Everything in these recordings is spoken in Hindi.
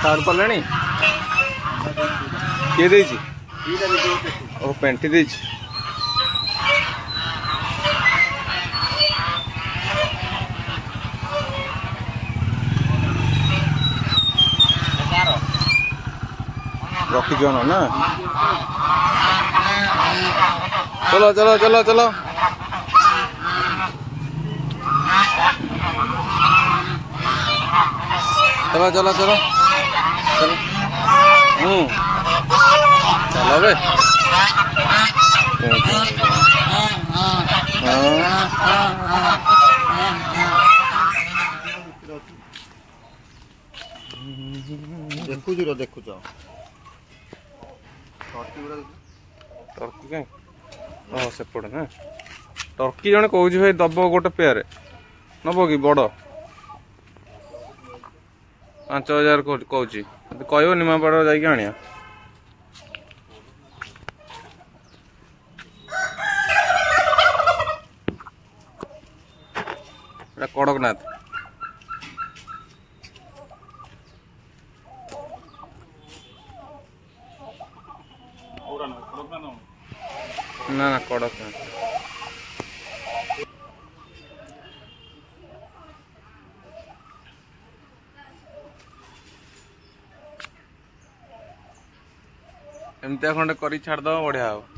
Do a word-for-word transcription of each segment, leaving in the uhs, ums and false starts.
साउंड कले किए देछि ओ पेंटी देछि रखी जो ना चलो चलो चलो चलो चलो चलो चलो चलो हम्म चलो बे देखु जो देखु जो टर्की कहीं ओ सेपटे ना टर्की जने कहूँ भाई दब गोटे पेयर नब कि बड़ पांच हजार कौची कह निमापड़ा जाकि आनिया कड़कनाथ ना ना कड़कनाथ एमती खंडे कर छाड़ दब बढ़िया हो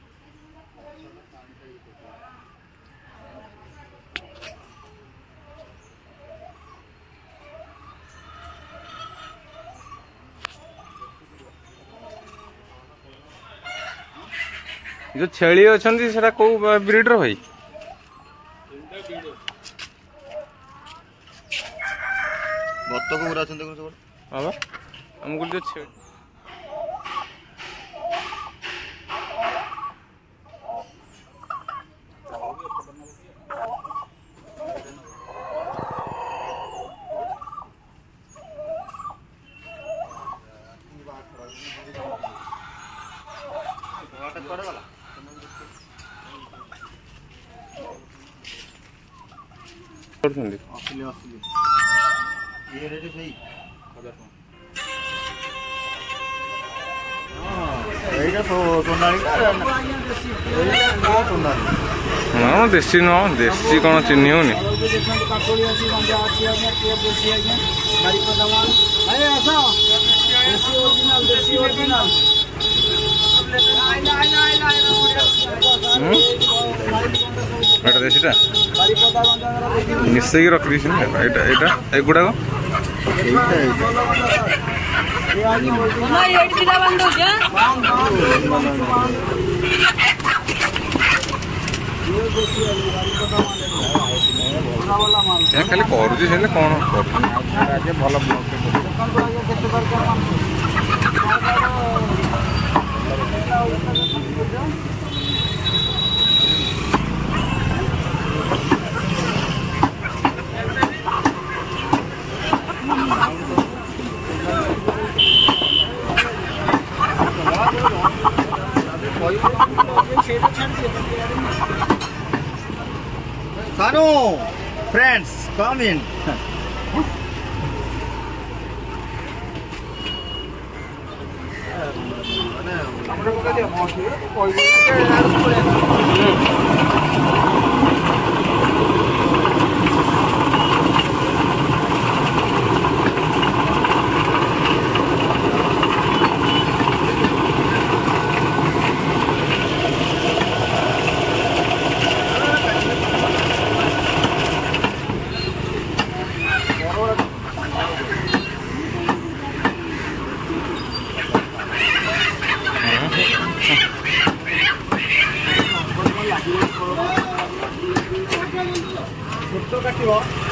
जो छेली अच्छी से कौ ब्रीडर भाई बतक गुरा हाँ आमको जो छे असली असली ये रेट सही एटा तो सोनाली ना देसी नुह देसी कौन चिन्ह होनी एटा देसीटा मिसेक रखी एगुड़ा खाली करुचे से कौन भल Sanu, friends, come in. छोट काटिब